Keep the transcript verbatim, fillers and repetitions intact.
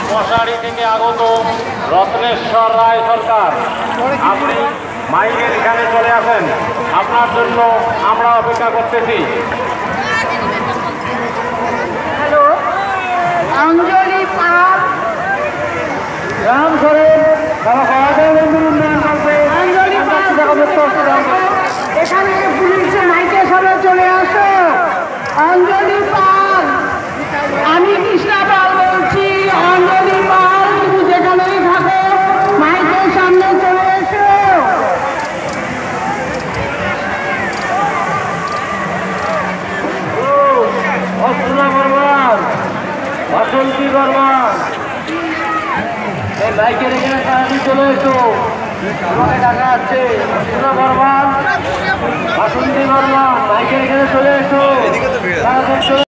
মশারি থেকে আগত রত্নেশ্বর রায় সরকার, আপনি মাইকের এখানে চলে আসেন, আপনার জন্য আমরা অপেক্ষা করতেছি। হ্যালো, অঞ্জলি পাল রাম করেন, অঞ্জলি পাল এখানে পুলিশের মাইকের সামনে চলে আসো। অঞ্জলি পাল, আমি কৃষ্ণা পাল বলছি। অঞ্জলি পাল, তুমি যেখানেই থাকো মাইকের সামনে চলে এসো। অর্চনা বর্মন, বাসন্তী বর্মন, এই বাইকের এখানে তাড়াতাড়ি চলে এসো, তোমাকে ডাকা আছে। অর্চনা বর্মন, বাসন্তী বর্মন, বাইকের এখানে চলে এসো, তাড়াতাড়ি চলে